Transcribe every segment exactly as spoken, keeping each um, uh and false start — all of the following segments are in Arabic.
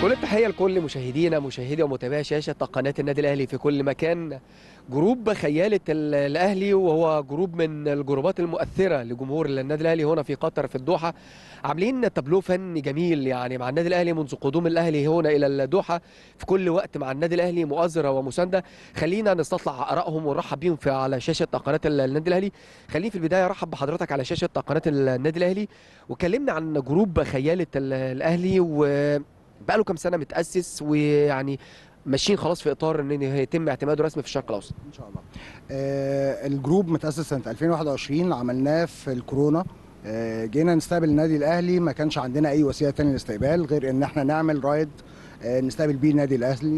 كل التحية لكل مشاهدينا مشاهدي ومتابعي شاشة قناة النادي الأهلي في كل مكان. جروب خيالة ال- الأهلي، وهو جروب من الجروبات المؤثرة لجمهور النادي الأهلي هنا في قطر في الدوحة، عاملين تابلو فني جميل يعني مع النادي الأهلي منذ قدوم الأهلي هنا إلى الدوحة، في كل وقت مع النادي الأهلي مؤازرة ومساندة. خلينا نستطلع آرائهم ونرحب بيهم في على شاشة قناة النادي الأهلي. خليني في البداية أرحب بحضرتك على شاشة قناة النادي الأهلي، وكلمنا عن جروب خيالة ال- الأهلي، و بقاله كام سنه متاسس، ويعني ماشيين خلاص في اطار ان يتم اعتماده رسمي في الشرق الاوسط. ان شاء الله. آه الجروب متاسس سنه ألفين وواحد وعشرين، عملناه في الكورونا. آه جينا نستقبل النادي الاهلي، ما كانش عندنا اي وسيله ثانيه للاستقبال غير ان احنا نعمل رايد آه نستقبل بيه النادي الاهلي،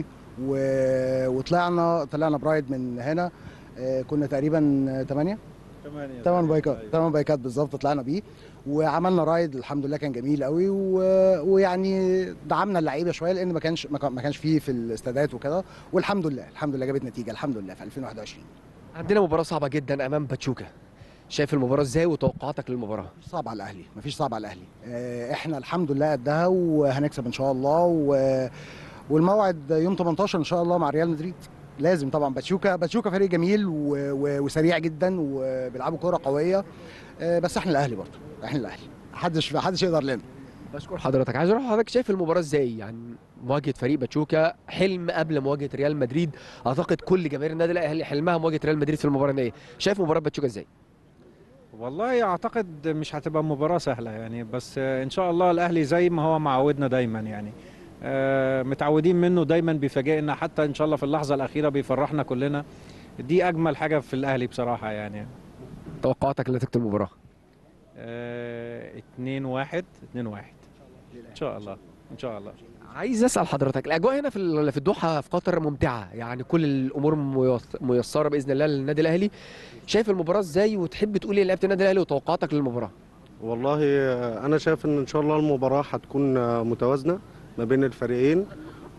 وطلعنا طلعنا برايد من هنا. آه كنا تقريبا ثمانية ثمان بايكات ثمان بايكات بالظبط طلعنا بيه، وعملنا رايد الحمد لله كان جميل قوي، و... ويعني دعمنا اللعيبه شويه لان ما كانش ما كانش فيه في الاستادات وكده، والحمد لله الحمد لله جابت نتيجه الحمد لله في ألفين وواحد وعشرين. عندنا مباراه صعبه جدا امام باتشوكا، شايف المباراه ازاي وتوقعاتك للمباراه؟ مفيش صعب على الاهلي، مفيش صعب على الاهلي. آه، احنا الحمد لله قدها وهنكسب ان شاء الله، و... والموعد يوم تمنتاشر ان شاء الله مع ريال مدريد. لازم طبعا. باتشوكا باتشوكا فريق جميل و... و... وسريع جدا وبيلعبوا كوره قويه، آه، بس احنا الاهلي برضه، احنا الاهلي محدش محدش يقدر لنا. بشكر حضرتك. عايز اروح حضرتك، شايف المباراه ازاي؟ يعني مواجهه فريق باتشوكا حلم قبل مواجهه ريال مدريد، اعتقد كل جماهير النادي الاهلي حلمها مواجهه ريال مدريد في المباراه النهائيه. شايف مباراه باتشوكا ازاي؟ والله اعتقد مش هتبقى مباراة سهلة يعني، بس ان شاء الله الاهلي زي ما هو معودنا دايما يعني، آه، متعودين منه دايما بيفاجئنا، حتى ان شاء الله في اللحظة الأخيرة بيفرحنا كلنا. دي اجمل حاجة في الاهلي بصراحة يعني. توقعاتك لنتيجه المباراه؟ آه، اتنين واحد اتنين واحد ان شاء الله ان شاء الله. عايز اسال حضرتك، الاجواء هنا في ال- في الدوحه في قطر ممتعه، يعني كل الامور ميس- ميسره باذن الله للنادي الاهلي. شايف المباراه ازاي، وتحب تقول ايه لعيبه النادي الاهلي وتوقعاتك للمباراه؟ والله انا شايف ان ان شاء الله المباراه هتكون متوازنه ما بين الفريقين،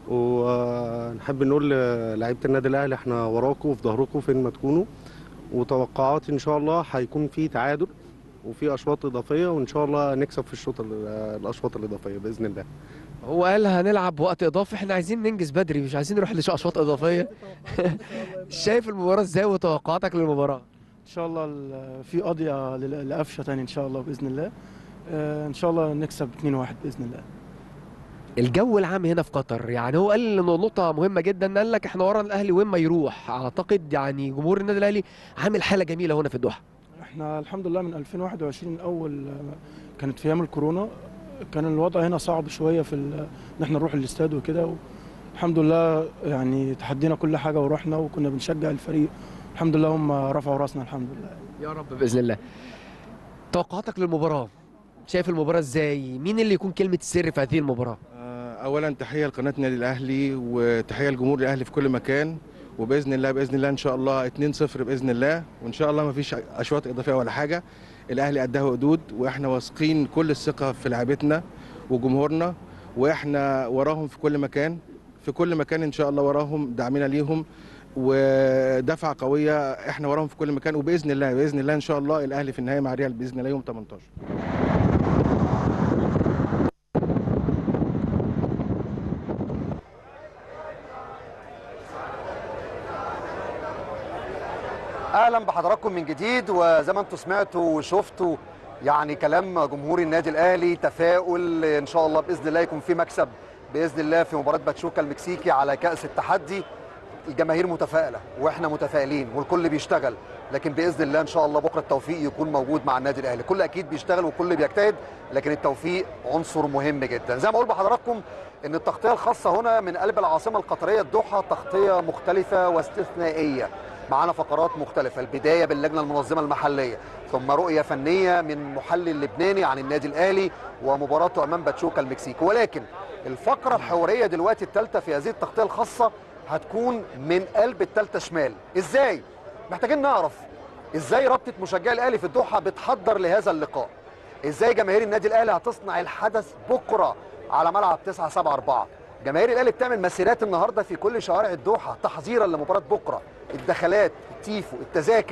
ونحب نقول للاعيبه النادي الاهلي احنا وراكم وفي ظهركم فين ما تكونوا، وتوقعاتي ان شاء الله هيكون في تعادل وفي اشواط اضافيه، وان شاء الله نكسب في الشوط ال- الاشواط الاضافيه باذن الله. هو قال هنلعب وقت اضافي، احنا عايزين ننجز بدري، مش عايزين نروح لاشواط اضافيه. شايف المباراه ازاي وتوقعاتك للمباراه؟ ان شاء الله ال- في قضيه لل- لقفشه تاني ان شاء الله باذن الله. آه، ان شاء الله نكسب اتنين واحد باذن الله. الجو العام هنا في قطر، يعني هو قال إنه نقطه مهمه جدا، قال لك احنا ورا الاهلي وين ما يروح. اعتقد يعني جمهور النادي الاهلي عامل حاله جميله هنا في الدوحه. احنا الحمد لله من ألفين وواحد وعشرين اول آه، كانت في ايام الكورونا، كان الوضع هنا صعب شويه في ال- ان احنا نروح الاستاد وكده، الحمد لله يعني تحدينا كل حاجه ورحنا وكنا بنشجع الفريق. الحمد لله هم رفعوا راسنا الحمد لله. يا رب باذن الله. توقعاتك للمباراه، شايف المباراه ازاي؟ مين اللي يكون كلمه السر في هذه المباراه؟ اولا تحيه لقناه النادي الاهلي وتحيه لجمهور الاهلي في كل مكان، وباذن الله باذن الله ان شاء الله اتنين صفر باذن الله، وان شاء الله ما فيش اشواط اضافيه ولا حاجه. الاهلي قدها حدود، واحنا واثقين كل الثقه في لعيبتنا وجمهورنا، واحنا وراهم في كل مكان في كل مكان ان شاء الله وراهم، دعمنا ليهم ودفعه قويه، احنا وراهم في كل مكان، وباذن الله باذن الله ان شاء الله الاهلي في النهايه مع ريال باذن الله يوم تمنتاشر. اهلا بحضراتكم من جديد، وزي ما انتم سمعتوا وشفتوا يعني كلام جمهور النادي الاهلي، تفاؤل ان شاء الله باذن الله يكون في مكسب باذن الله في مباراه باتشوكا المكسيكي على كاس التحدي. الجماهير متفائله واحنا متفائلين والكل بيشتغل، لكن باذن الله ان شاء الله بكره التوفيق يكون موجود مع النادي الاهلي. كل اكيد بيشتغل وكل بيجتهد، لكن التوفيق عنصر مهم جدا. زي ما اقول بحضراتكم ان التغطيه الخاصه هنا من قلب العاصمه القطريه الدوحه تغطيه مختلفه واستثنائيه، معانا فقرات مختلفه، البدايه باللجنه المنظمه المحليه، ثم رؤيه فنيه من محلل لبناني عن النادي الاهلي ومباراته امام باتشوكا المكسيكي. ولكن الفقره الحواريه دلوقتي الثالثه في هذه التغطيه الخاصه هتكون من قلب الثالثه شمال. ازاي؟ محتاجين نعرف ازاي رابطه مشجعي الاهلي في الدوحه بتحضر لهذا اللقاء، ازاي جماهير النادي الاهلي هتصنع الحدث بكره على ملعب تسعة سبعة أربعة. جماهير الاهلي بتعمل مسيرات النهارده في كل شوارع الدوحه تحضيرا لمباراه بكره، الدخلات، التيفو، التذاكر،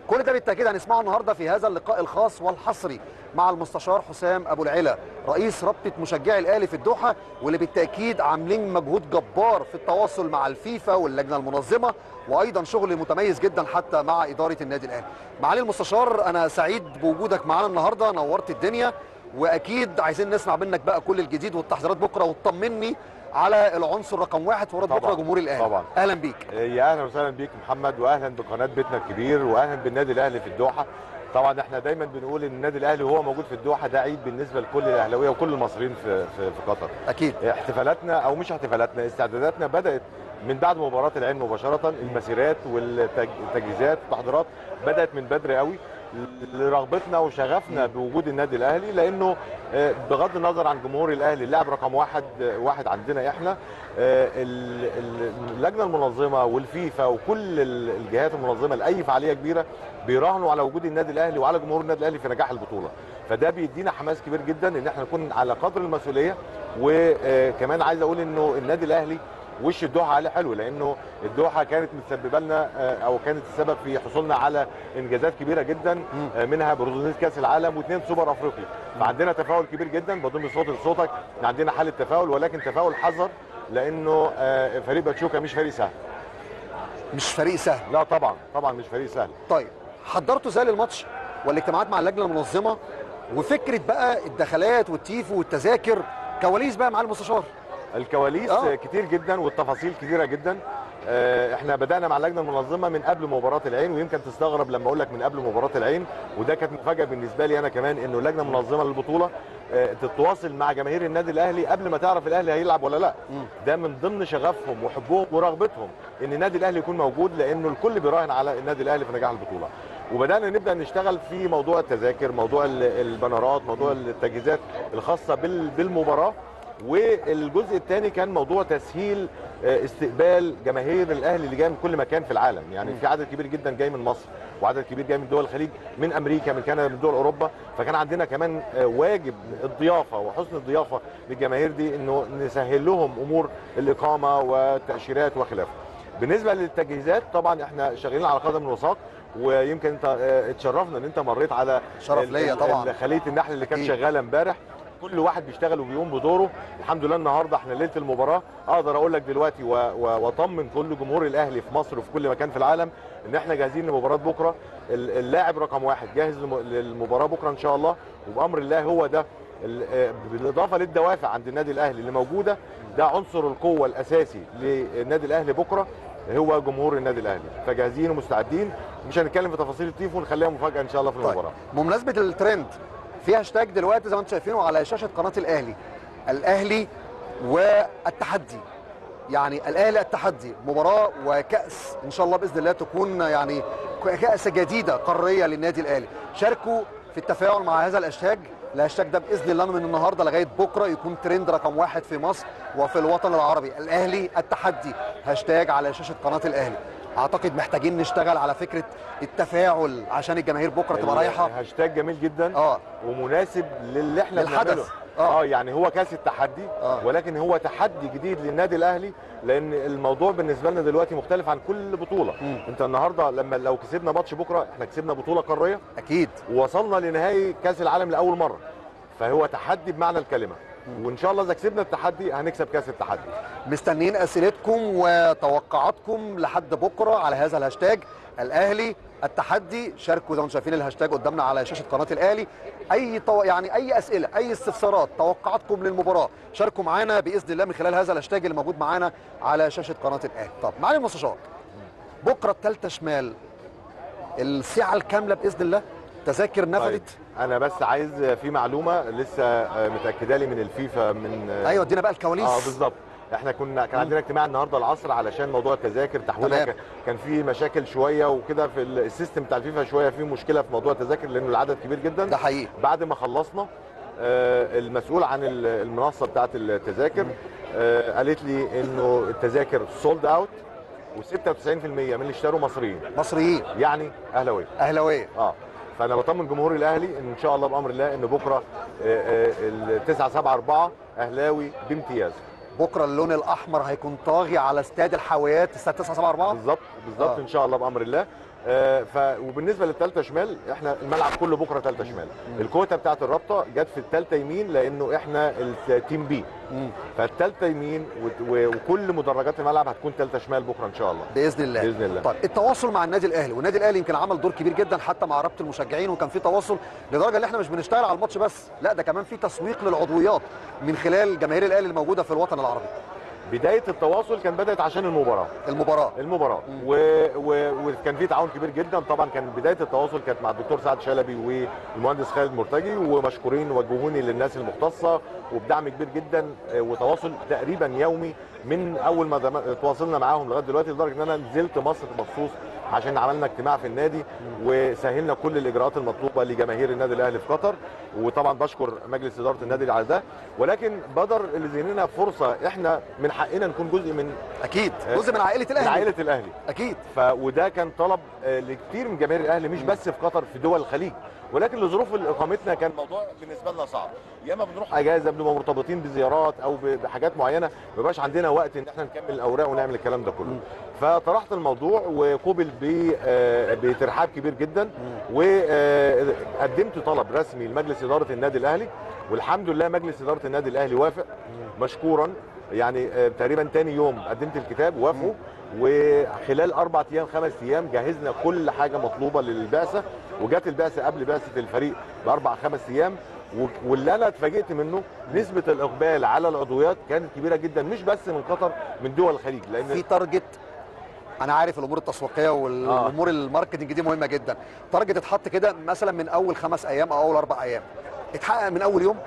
كل ده بالتاكيد هنسمعه النهارده في هذا اللقاء الخاص والحصري مع المستشار حسام ابو العلا رئيس رابطه مشجعي الاهلي في الدوحه، واللي بالتاكيد عاملين مجهود جبار في التواصل مع الفيفا واللجنه المنظمه، وايضا شغل متميز جدا حتى مع اداره النادي الاهلي. معالي المستشار انا سعيد بوجودك معانا النهارده، نورت الدنيا، واكيد عايزين نسمع منك بقى كل الجديد والتحضيرات بكره، وتطمني على العنصر رقم واحد في مباراه بكره جمهور الاهلي. طبعا اهلا بيك. يا اهلا وسهلا بيك محمد، واهلا بقناه بيتنا الكبير، واهلا بالنادي الاهلي في الدوحه. طبعا احنا دايما بنقول ان النادي الاهلي وهو موجود في الدوحه ده عيد بالنسبه لكل الاهلاويه وكل المصريين في في, في قطر. اكيد احتفالاتنا او مش احتفالاتنا، استعداداتنا بدات من بعد مباراه العين مباشره. المسيرات والتجهيزات والتحضيرات بدات من بدري قوي لرغبتنا وشغفنا بوجود النادي الاهلي، لانه بغض النظر عن جمهور الاهلي اللاعب رقم واحد واحد عندنا احنا. اللجنه المنظمه والفيفا وكل الجهات المنظمه لاي فعاليه كبيره بيراهنوا على وجود النادي الاهلي وعلى جمهور النادي الاهلي في نجاح البطوله، فده بيدينا حماس كبير جدا ان احنا نكون على قدر المسؤوليه. وكمان عايز اقول انه النادي الاهلي وش الدوحه عليه حلو، لانه الدوحه كانت متسببه لنا او كانت السبب في حصولنا على انجازات كبيره جدا، منها برونزيه كاس العالم واثنين سوبر افريقي، فعندنا تفاؤل كبير جدا. بضم صوت لصوتك عندنا حاله تفاؤل، ولكن تفاؤل حذر، لانه فريق باتشوكا مش فريق سهل. مش فريق سهل؟ لا طبعا طبعا مش فريق سهل. طيب حضرتوا ازاي للماتش والاجتماعات مع اللجنه المنظمه وفكره بقى الدخلات والتيفو والتذاكر، كواليس بقى مع المستشار؟ الكواليس آه. كتير جدا والتفاصيل كتيره جدا. احنا بدانا مع اللجنه المنظمه من قبل مباراه العين، ويمكن تستغرب لما اقول لك من قبل مباراه العين، وده كانت مفاجاه بالنسبه لي انا كمان، انه اللجنه المنظمه للبطوله تتواصل مع جماهير النادي الاهلي قبل ما تعرف الاهلي هيلعب ولا لا. ده من ضمن شغفهم وحبهم ورغبتهم ان النادي الاهلي يكون موجود، لانه الكل بيراهن على النادي الاهلي في نجاح البطوله. وبدانا نبدا نشتغل في موضوع التذاكر، موضوع البنرات، موضوع التجهيزات الخاصه بالمباراه. والجزء الثاني كان موضوع تسهيل استقبال جماهير الاهلي اللي جايه من كل مكان في العالم، يعني في عدد كبير جدا جاي من مصر، وعدد كبير جاي من دول الخليج، من امريكا، من كندا، من دول اوروبا، فكان عندنا كمان واجب الضيافه وحسن الضيافه للجماهير دي، انه نسهل لهم امور الاقامه والتاشيرات وخلافه. بالنسبه للتجهيزات طبعا احنا شغالين على قدم وساق، ويمكن انت اتشرفنا ان انت مريت على شرف ليا طبعا خليه النحل اللي كانت شغاله امبارح. كل واحد بيشتغل وبيقوم بدوره. الحمد لله النهارده احنا ليله المباراه، اقدر اقول لك دلوقتي واطمن كل جمهور الاهلي في مصر وفي كل مكان في العالم ان احنا جاهزين لمباراه بكره. اللاعب رقم واحد جاهز للمباراه بكره ان شاء الله، وبامر الله هو ده بالاضافه للدوافع عند النادي الاهلي اللي موجوده، ده عنصر القوه الاساسي للنادي الاهلي بكره هو جمهور النادي الاهلي، فجاهزين ومستعدين. مش هنتكلم في تفاصيل التيفو، ونخليها مفاجاه ان شاء الله في المباراه. طيب. بمناسبه الترند، في هاشتاج دلوقتي زي ما انتم شايفينه على شاشه قناه الاهلي، الاهلي والتحدي، يعني الاهلي التحدي، مباراه وكاس ان شاء الله باذن الله تكون يعني كاس جديده قاريه للنادي الاهلي. شاركوا في التفاعل مع هذا الهاشتاج، الهاشتاج ده باذن الله من النهارده لغايه بكره يكون ترند رقم واحد في مصر وفي الوطن العربي. الاهلي التحدي، هاشتاج على شاشه قناه الاهلي. اعتقد محتاجين نشتغل على فكره التفاعل عشان الجماهير بكره تبقى رايحه. هاشتاج جميل جدا اه ومناسب للي احنا للحدث. اه, آه يعني هو كاس التحدي، آه. ولكن هو تحدي جديد للنادي الاهلي، لان الموضوع بالنسبه لنا دلوقتي مختلف عن كل بطوله. م. انت النهارده لما لو كسبنا ماتش بكره احنا كسبنا بطوله قاريه اكيد، ووصلنا لنهائي كاس العالم لاول مره، فهو تحدي بمعنى الكلمه. وان شاء الله اذا كسبنا التحدي هنكسب كاس التحدي. مستنيين اسئلتكم وتوقعاتكم لحد بكره على هذا الهاشتاج الاهلي التحدي. شاركوا زي ما انتم شايفين الهاشتاج قدامنا على شاشه قناه الاهلي. اي طو... يعني اي اسئله، اي استفسارات، توقعاتكم للمباراه شاركوا معانا باذن الله من خلال هذا الهاشتاج اللي موجود معانا على شاشه قناه الاهلي. طب معالي المستشار، بكره الثالثه شمال، الساعه الكامله باذن الله، تذاكر نفذت. طيب. انا بس عايز في معلومه لسه متاكده لي من الفيفا من ايوه ادينا بقى الكواليس. اه بالظبط. احنا كنا كان عندنا اجتماع النهارده العصر علشان موضوع التذاكر تحويلها، كان في مشاكل شويه وكده في السيستم بتاع الفيفا، شويه في مشكله في موضوع التذاكر لانه العدد كبير جدا. ده حقيقي. بعد ما خلصنا آه المسؤول عن المنصه بتاعه التذاكر آه قالت لي انه التذاكر سولد اوت، وستة وتسعين بالمية من اللي اشتروا مصريين. مصريين يعني اهلاويه. اهلاويه اه فانا بطمن جمهور الاهلي ان شاء الله بامر الله ان بكره التسعة سبعة أربعة اهلاوي بامتياز. بكره اللون الاحمر هيكون طاغي على استاد الحاويات، استاد تسعة سبعة أربعة بالظبط بالظبط. آه. ان شاء الله بامر الله. آه ف وبالنسبه للثالثه شمال احنا الملعب كله بكره ثالثه شمال. الكوتا بتاعت الرابطه جت في الثالثه يمين لانه احنا التيم بي، فالثالثه يمين وكل مدرجات الملعب هتكون ثالثه شمال بكره ان شاء الله باذن الله. باذن الله. طيب التواصل مع النادي الاهلي، والنادي الاهلي يمكن عمل دور كبير جدا حتى مع رابطه المشجعين، وكان في تواصل لدرجه ان احنا مش بنشتغل على الماتش بس، لا ده كمان في تسويق للعضويات من خلال جماهير الاهلي الموجوده في الوطن العربي. بدايه التواصل كان بدات عشان المباراه المباراه المباراه و... و... وكان في تعاون كبير جدا. طبعا كان بدايه التواصل كانت مع الدكتور سعد شلبي والمهندس خالد مرتجي، ومشكورين وجهوني للناس المختصه وبدعم كبير جدا وتواصل تقريبا يومي من اول ما دم... تواصلنا معاهم لغايه دلوقتي، لدرجه ان انا نزلت مصر مخصوص عشان عملنا اجتماع في النادي وسهلنا كل الاجراءات المطلوبه لجماهير النادي الاهلي في قطر. وطبعا بشكر مجلس اداره النادي على ده، ولكن بدر اللي زيننا فرصه احنا من حقنا نكون جزء من اكيد جزء من عائله الاهلي من عائله الاهلي اكيد. ف وده كان طلب لكثير من جماهير الاهلي مش بس في قطر، في دول الخليج، ولكن لظروف اقامتنا كان الموضوع بالنسبه لنا صعب. يا اما بنروح اجازه بنبقى مرتبطين بزيارات او بحاجات معينه، ما بيبقاش عندنا وقت ان احنا نكمل الاوراق ونعمل الكلام ده كله. فطرحت الموضوع وقوبل بترحاب كبير جدا، وقدمت طلب رسمي لمجلس اداره النادي الاهلي، والحمد لله مجلس اداره النادي الاهلي وافق مشكورا. يعني تقريبا تاني يوم قدمت الكتاب وافقوا، وخلال اربع ايام خمس ايام جهزنا كل حاجه مطلوبه للبعثه، وجات البعثه قبل بعثه الفريق باربع خمس ايام. واللي انا اتفاجئت منه نسبه الاقبال على العضويات كانت كبيره جدا، مش بس من قطر، من دول الخليج. لان في تارجت، انا عارف الامور التسويقيه والامور آه. الماركتنج دي مهمه جدا. تارجت اتحط كده مثلا من اول خمس ايام او اول اربع ايام، اتحقق من اول يوم؟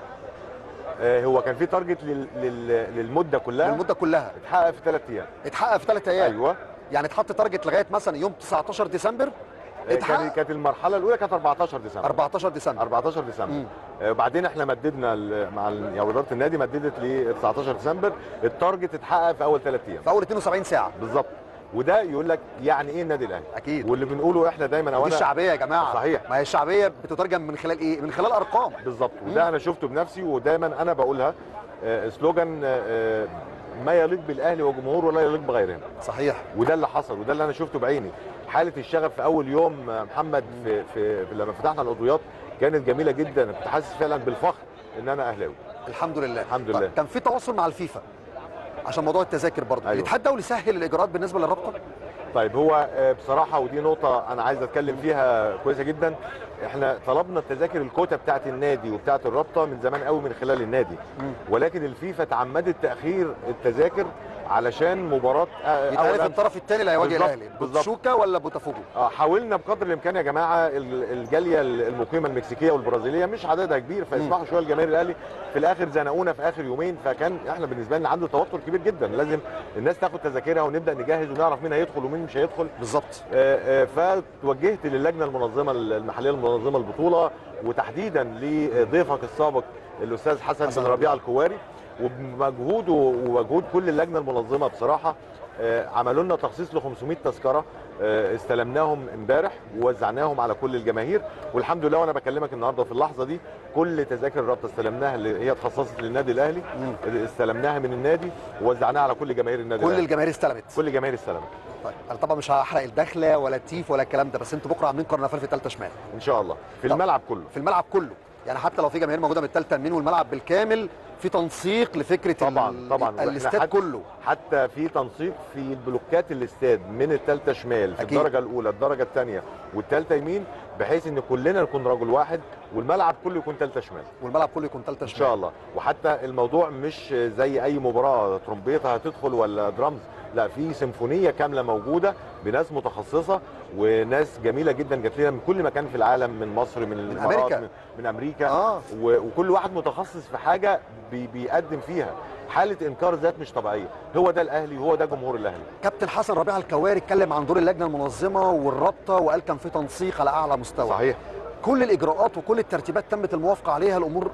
آه هو كان في تارجت لل... لل... للمده كلها للمده كلها اتحقق في ثلاث ايام. اتحقق في ثلاث ايام ايوه. يعني اتحط تارجت لغايه مثلا يوم تسعتاشر ديسمبر اتحقق. كانت المرحله الاولى كانت اربعتاشر ديسمبر. اربعتاشر ديسمبر اربعتاشر ديسمبر. آه بعدين احنا مددنا مع يعني اداره النادي مددت ل تسعتاشر ديسمبر. التارجت اتحقق في اول ثلاث ايام، في اول اتنين وسبعين ساعه بالظبط. وده يقول لك يعني ايه النادي الاهلي. اكيد. واللي بنقوله احنا دايما دي الشعبيه يا جماعه. صحيح. ما هي الشعبيه بتترجم من خلال ايه؟ من خلال ارقام. بالظبط. وده انا شفته بنفسي، ودايما انا بقولها آه سلوجان آه ما يليق بالاهلي وجمهوره ولا يليق بغيرهم. صحيح. وده اللي حصل، وده اللي انا شفته بعيني. حاله الشغف في اول يوم محمد في, في, في لما فتحنا العضويات كانت جميله جدا، كنت حاسس فعلا بالفخر ان انا اهلاوي. الحمد لله. الحمد لله. كان في تواصل مع الفيفا عشان موضوع التذاكر برضه. أيوه. الاتحاد الدولي سهل الاجراءات بالنسبه للرابطه؟ طيب هو بصراحه ودي نقطه انا عايز اتكلم فيها كويسه جدا. احنا طلبنا التذاكر الكوتا بتاعه النادي وبتاعه الرابطه من زمان قوي من خلال النادي، ولكن الفيفا تعمدت تاخير التذاكر علشان مباراه يتعرف الطرف الثاني اللي هيواجه الاهلي بوتشوكا ولا بوتافوجو. اه حاولنا بقدر الامكان يا جماعه الجاليه المقيمه المكسيكيه والبرازيليه مش عددها كبير، فاسمحوا شويه لجماهير الاهلي. في الاخر زنقونا في اخر يومين، فكان احنا بالنسبه لنا عنده توتر كبير جدا، لازم الناس تاخد تذاكرها ونبدا نجهز ونعرف مين هيدخل ومين مش هيدخل. بالظبط. آه آه فتوجهت للجنه المنظمه المحليه المنظمه البطوله، وتحديدا لضيفك السابق الاستاذ حسن, حسن بن ربيعه الكواري، وبمجهوده ومجهود كل اللجنه المنظمه بصراحه آه عملوا لنا تخصيص ل خمسمائة تذكره آه استلمناهم امبارح ووزعناهم على كل الجماهير، والحمد لله وانا بكلمك النهارده في اللحظه دي كل تذاكر الرابطه استلمناها اللي هي اتخصصت للنادي الاهلي مم. استلمناها من النادي ووزعناها على كل جماهير النادي كل الأهلي. الجماهير استلمت. كل الجماهير استلمت. طيب انا طبعا مش هحرق الدخله ولا التيف ولا الكلام ده، بس انتوا بكره عاملين كرنفال في ثالثه شمال ان شاء الله في الملعب كله. في الملعب كله، يعني حتى لو في جماهير موجوده من الثالثه يمين والملعب بالكامل في تنسيق لفكره طبعا طبعا الاستاد حتى كله. حتى في تنسيق في البلوكات الاستاد من الثالثه شمال في أكيد. الدرجه الاولى الدرجه الثانيه والثالثه يمين، بحيث ان كلنا نكون رجل واحد والملعب كله يكون ثالثه شمال. والملعب كله يكون ثالثه شمال ان شاء الله. وحتى الموضوع مش زي اي مباراه ترومبيطه هتدخل ولا درامز، لا في سيمفونيه كامله موجوده بناس متخصصه وناس جميله جدا جات لنا من كل مكان في العالم، من مصر من, من امريكا من, من امريكا آه. وكل واحد متخصص في حاجه بي بيقدم فيها حاله انكار ذات مش طبيعيه. هو ده الاهلي وهو ده جمهور الاهلي. كابتن حسن ربيعه الكواري اتكلم عن دور اللجنه المنظمه والرابطه وقال كان في تنسيق على اعلى مستوى. صحيح. كل الاجراءات وكل الترتيبات تمت الموافقه عليها، الامور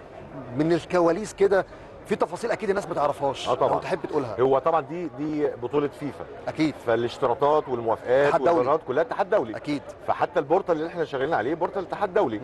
من الكواليس كده في تفاصيل اكيد الناس ما تعرفهاش. اه طبعا. لو تحب تقولها. هو طبعا دي دي بطوله فيفا اكيد، فالاشتراطات والموافقات والقرارات كلها اتحاد دولي اكيد. فحتى البورتال اللي احنا شغالين عليه بورتال اتحاد دولي،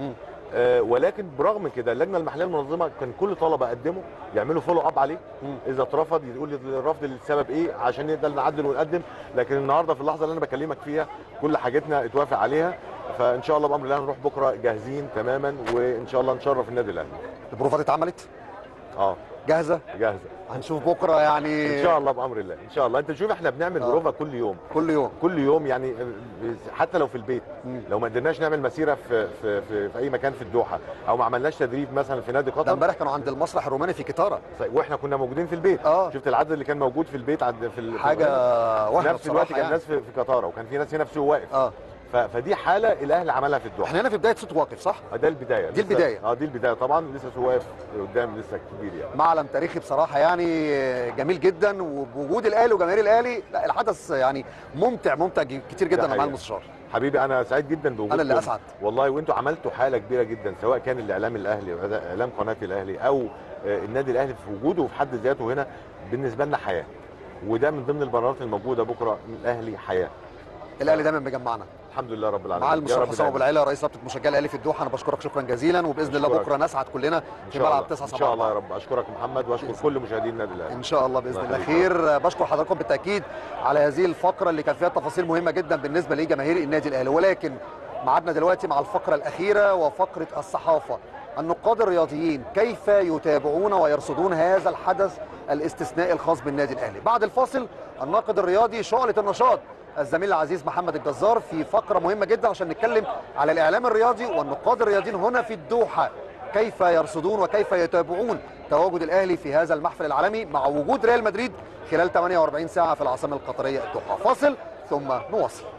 آه، ولكن برغم كده اللجنه المحليه المنظمه كان كل طلبه قدموا يعملوا فولو اب عليه، اذا اترفض يقول الرفض للسبب ايه عشان نقدر نعدل ونقدم. لكن النهارده في اللحظه اللي انا بكلمك فيها كل حاجتنا اتوافق عليها، فان شاء الله بامر الله هنروح بكره جاهزين تماما، وان شاء الله نشرف النادي الاهلي. البروفات اتعملت؟ اه جاهزه؟ جاهزه هنشوف بكره يعني ان شاء الله بامر الله ان شاء الله. انت شوف احنا بنعمل آه. بروفا كل يوم كل يوم كل يوم يعني حتى لو في البيت. مم. لو ما قدرناش نعمل مسيره في في في, في اي مكان في الدوحه، او ما عملناش تدريب مثلا في نادي ده قطر. امبارح كانوا عند المسرح الروماني في كتاره، واحنا كنا موجودين في البيت. اه شفت العدد اللي كان موجود في البيت عند في ال- حاجه في وهم نفس الوقت كان يعني. ناس في, في قطاره، وكان في ناس هنا في سوق واقف. اه ف- فدي حاله الاهلي عملها في الدوحه. احنا هنا في بدايه صوت واقف صح؟ ده البدايه دي لسه- البداية. اه دي البدايه طبعا، لسه سوق واقف قدام لسه كبير يعني. معلم تاريخي بصراحه يعني جميل جدا، وبوجود الاهلي وجماهير الاهلي لا الحدث يعني ممتع ممتع كتير جدا مع المستشار. حبيبي انا سعيد جدا بوجودكم، انا اللي اسعد والله، وانتوا عملتوا حاله كبيره جدا، سواء كان الاعلام الاهلي او اعلام قناه الاهلي او النادي الاهلي في وجوده في حد ذاته هنا بالنسبه لنا حياه، وده من ضمن البرارات الموجوده بكره. الاهلي حياه، الاهلي دايما مجمعنا. الحمد لله رب العالمين. مع المستشار حسام ابو العيله رئيس رابطه مشجعي الاهلي في الدوحه، انا بشكرك شكرا جزيلا، وباذن الله بكره نسعد كلنا في ملعب تسعة ان شاء الله يا رب. اشكرك محمد واشكر كل مشاهدين النادي الاهلي ان شاء الله باذن الله خير. بشكر حضراتكم بالتاكيد على هذه الفقره اللي كان فيها تفاصيل مهمه جدا بالنسبه لجماهير النادي الاهلي، ولكن ميعادنا دلوقتي مع الفقره الاخيره وفقره الصحافه. النقاد الرياضيين كيف يتابعون ويرصدون هذا الحدث الاستثنائي الخاص بالنادي الاهلي؟ بعد الفاصل الناقد الرياضي شعلة النشاط الزميل العزيز محمد الجزار في فقره مهمه جدا عشان نتكلم على الاعلام الرياضي والنقاد الرياضيين هنا في الدوحه، كيف يرصدون وكيف يتابعون تواجد الاهلي في هذا المحفل العالمي مع وجود ريال مدريد خلال ثمانية وأربعين ساعه في العاصمه القطريه الدوحه. فاصل ثم نواصل.